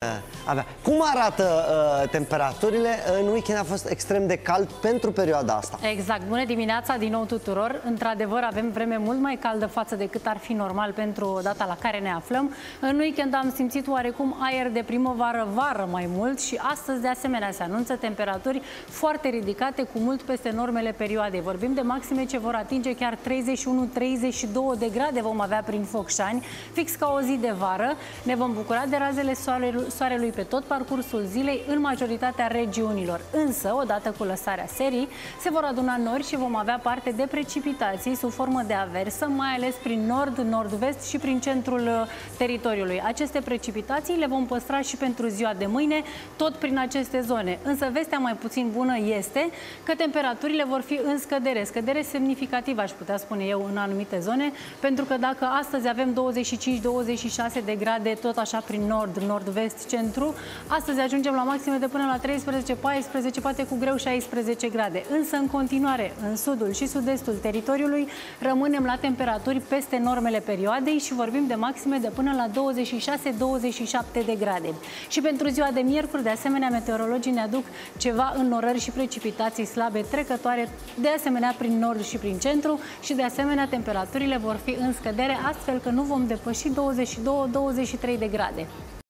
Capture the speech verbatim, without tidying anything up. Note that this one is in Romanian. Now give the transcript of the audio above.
Avea. Cum arată uh, temperaturile? În weekend a fost extrem de cald pentru perioada asta. Exact. Bună dimineața din nou tuturor. Într-adevăr avem vreme mult mai caldă față de cât ar fi normal pentru data la care ne aflăm. În weekend am simțit oarecum aer de primăvară, vară mai mult și astăzi de asemenea se anunță temperaturi foarte ridicate cu mult peste normele perioadei. Vorbim de maxime ce vor atinge chiar treizeci și unu treizeci și două de grade vom avea prin Focșani, fix ca o zi de vară. Ne vom bucura de razele soarelui soarelui pe tot parcursul zilei în majoritatea regiunilor. Însă, odată cu lăsarea serii, se vor aduna nori și vom avea parte de precipitații sub formă de aversă, mai ales prin nord, nord-vest și prin centrul teritoriului. Aceste precipitații le vom păstra și pentru ziua de mâine, tot prin aceste zone. Însă, vestea mai puțin bună este că temperaturile vor fi în scădere. Scădere semnificativă, aș putea spune eu, în anumite zone, pentru că dacă astăzi avem douăzeci și cinci douăzeci și șase de grade, tot așa prin nord, nord-vest, centru, astăzi ajungem la maxime de până la treisprezece paisprezece, poate cu greu șaisprezece grade. Însă, în continuare, în sudul și sud-estul teritoriului, rămânem la temperaturi peste normele perioadei și vorbim de maxime de până la douăzeci și șase douăzeci și șapte de grade. Și pentru ziua de miercuri, de asemenea, meteorologii ne aduc ceva înnorări și precipitații slabe trecătoare, de asemenea prin nord și prin centru și de asemenea temperaturile vor fi în scădere, astfel că nu vom depăși douăzeci și două douăzeci și trei de grade.